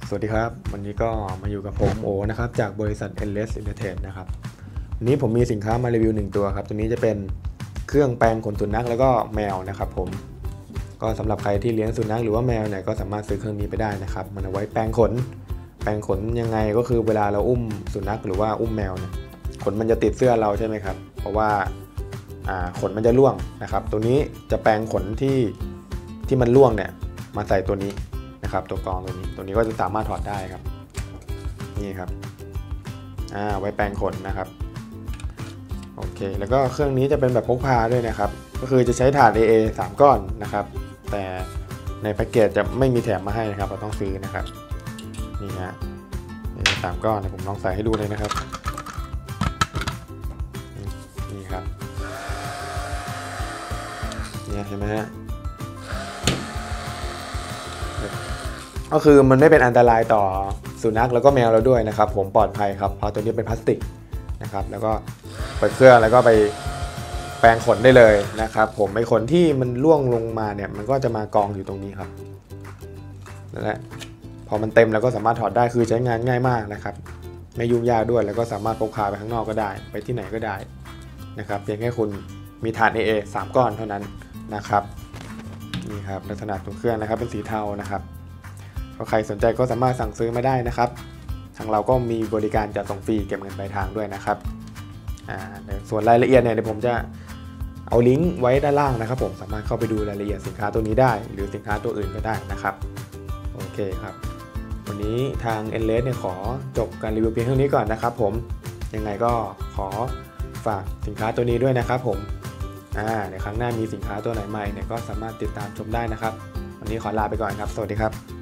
สวัสดีครับวันนี้ก็มาอยู่กับผมโอนะครับจากบริษัท Endless Entertainment นะครับวันนี้ผมมีสินค้ามารีวิว1ตัวครับตัวนี้จะเป็นเครื่องแปรงขนสุนัขแล้วก็แมวนะครับผมก็สำหรับใครที่เลี้ยงสุนัขหรือว่าแมวเนี่ยก็สามารถซื้อเครื่องนี้ไปได้นะครับมันเอาไว้แปรงขนยังไงก็คือเวลาเราอุ้มสุนัขหรือว่าอุ้มแมวเนี่ยขนมันจะติดเสื้อเราใช่ไหมครับเพราะว่าขนมันจะร่วงนะครับตัวนี้จะแปรงขนที่มันร่วงเนี่ยมาใส่ตัวนี้นะครับตัวกรองตัวนี้ก็จะสามารถถอดได้ครับนี่ครับไว้แปรงขนนะครับโอเคแล้วก็เครื่องนี้จะเป็นแบบพกพาด้วยนะครับก็คือจะใช้ถ่าน AA 3 ก้อนนะครับแต่ในแพ็กเกจจะไม่มีแถมมาให้นะครับเราต้องซื้อนะครับนี่ฮะ3 ก้อนผมลองใส่ให้ดูเลยนะครับนี่ครับเนี่ยเห็นไหมฮะก็คือมันไม่เป็นอันตรายต่อสุนัขแล้วก็แมวเราด้วยนะครับผมปลอดภัยครับเพราะตัวนี้เป็นพลาสติกนะครับแล้วก็เปิดเครื่องแล้วก็ไปแปรงขนได้เลยนะครับผมไอ้ขนที่มันร่วงลงมาเนี่ยมันก็จะมากองอยู่ตรงนี้ครับนั่นแหละพอมันเต็มแล้วก็สามารถถอดได้คือใช้งานง่ายมากนะครับไม่ยุ่งยากด้วยแล้วก็สามารถพกพาไปข้างนอกก็ได้ไปที่ไหนก็ได้นะครับเพียงแค่คุณมีถ่าน AA 3 ก้อนเท่านั้นนะครับนี่ครับลักษณะตัวเครื่องนะครับเป็นสีเทานะครับใครสนใจก็สามารถสั่งซื้อมาได้นะครับทางเราก็มีบริการจัดส่งฟรีเก็บเงินปลายทางด้วยนะครับส่วนรายละเอียดเนี่ยเดี๋ยวผมจะเอาลิงก์ไว้ด้านล่างนะครับผมสามารถเข้าไปดูรายละเอียดสินค้าตัวนี้ได้หรือสินค้าตัวอื่นก็ได้นะครับโอเคครับวันนี้ทาง Endless เนี่ยขอจบการรีวิวเพียงเท่านี้ก่อนนะครับผมยังไงก็ขอฝากสินค้าตัวนี้ด้วยนะครับผมในครั้งหน้ามีสินค้าตัวไหนใหม่เนี่ยก็สามารถติดตามชมได้นะครับวันนี้ขอลาไปก่อนครับสวัสดีครับ